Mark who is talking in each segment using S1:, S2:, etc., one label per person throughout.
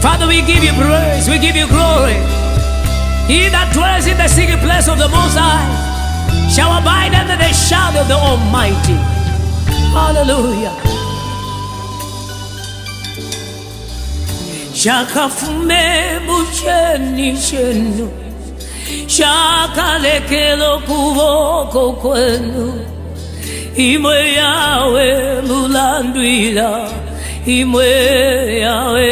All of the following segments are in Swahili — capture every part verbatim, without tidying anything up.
S1: Father, we give you praise, we give you glory. He that dwells in the secret place of the Most High shall abide under the shadow of the Almighty. Hallelujah. Shakafume mucheni chenu, shakalekelo kuboko kwenu. Imwe yawe mulandwila, imwe yawe.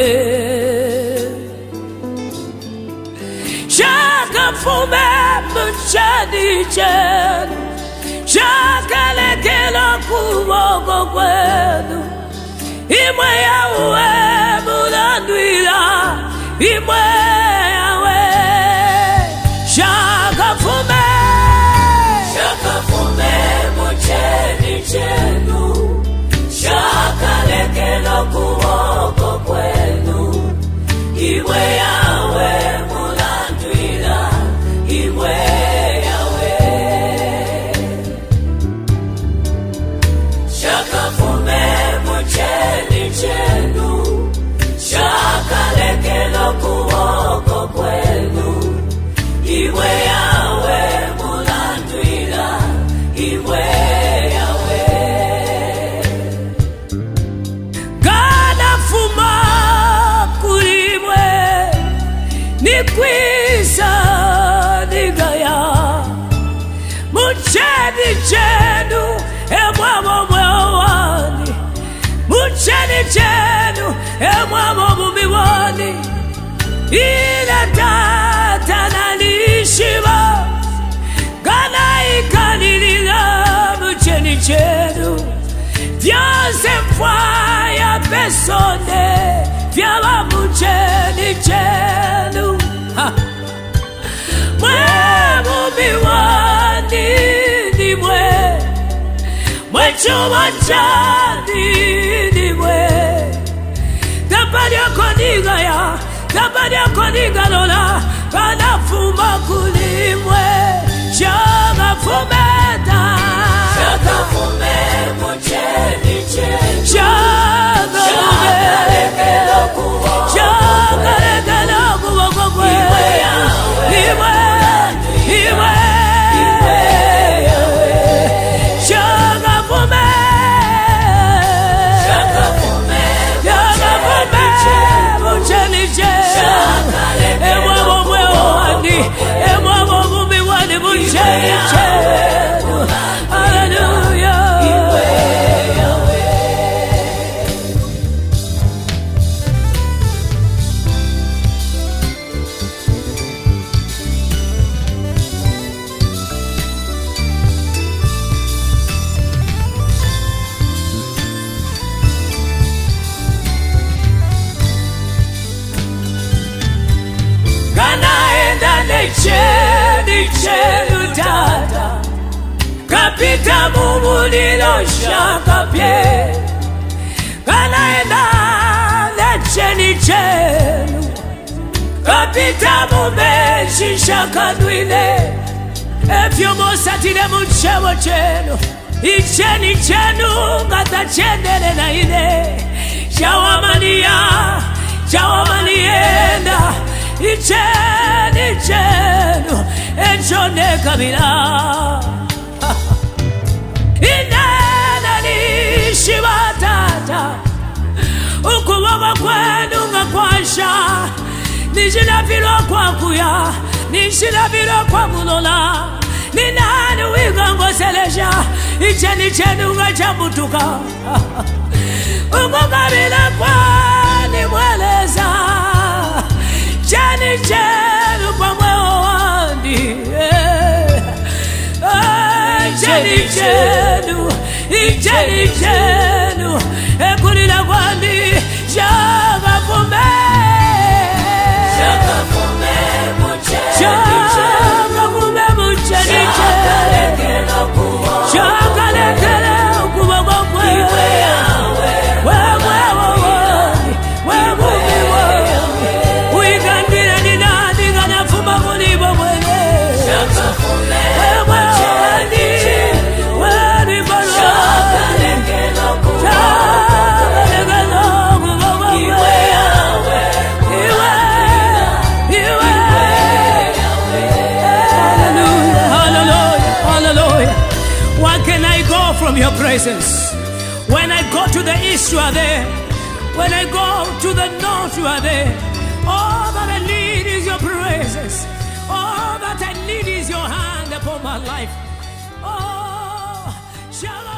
S1: Shakafume mucheni chenu, shakalekelo kuboko kwenu. Imwe yawe mulandwila, imwe yawe. Shakafume,
S2: shakafume mucheni chenu, shakalekelo kuboko kwenu. Imwe yawe mulandwila, imwe yawe. Shakafume mucheni chenu, shakalekelo kuboko kwenu. Imwe yawe mulandwila, imwe yawe.
S1: Gana fuma kulimwe, nikwisa nigaya. Mucheni chenu, emwamo mwewani. Mucheni chenu, emwamo mumiwani. Ila tata nalishiba, gana ikanilila. Mucheni chenu, vyose mfaya pesone, vyala mucheni chenu. Mwe mumiwani ni mwe, mwe chuma chani ni mwe. Tabari yako nigaya, tabari yako nigalola, kana fuma kulimwe. Shakafumeta,
S2: Shakafume mucheni chenu,
S1: shakafume,
S2: shakalekelo kuboko
S1: shakalekelo kuboko kwenu.
S2: Imwe yawe,
S1: Imwe, imwe,
S2: imwe yawe.
S1: shakafume,
S2: Shakafume
S1: shakafume, mucheni chenu.
S2: shakalekelo
S1: Emwamo mwewani, emwamo mumiwani, mucheni chenu. Hallelujah. Kanaenda necheni chenu tata, kapita mumulilo shakapye. Kanaenda necheni chenu, kapita mumeshi shakadwile. Efyo mosatile muchewo chenu, icheni chenu ngata chendele na ine. Shawamania, shawamanienda, icheni chenu, echone kabila. Inena nishiba tata, ukuboko kwenu ngakwasha. Nishilafilo kwa kuya, nishilafilo kwa kulola. Ninani wiga ngoselesha, icheni chenu ngachabutuka. Ukukabila kwani mweleza, cheni chenu kwa mweo wandi. Cheni chenu, icheni chenu, ekulila kwandi. Shakafume,
S2: Shakafume mucheni chenu,
S1: shakafume mucheni chenu.
S2: shakalekelo kuboko
S1: Shakalekelo kuboko kwenu.
S2: Imwe yawe,
S1: Wewe wawani, wewe wawani. Uigandile ni nani gana fuma kulibo mwene.
S2: Shakafume
S1: Wewe wawani, wewe ni barua.
S2: shakalekelo kuboko
S1: Shakalekelo kuboko from your presence. When I go to the east, you are there. When I go to the north, you are there. All that I need is your presence. All that I need is your hand upon my life. Oh, shall I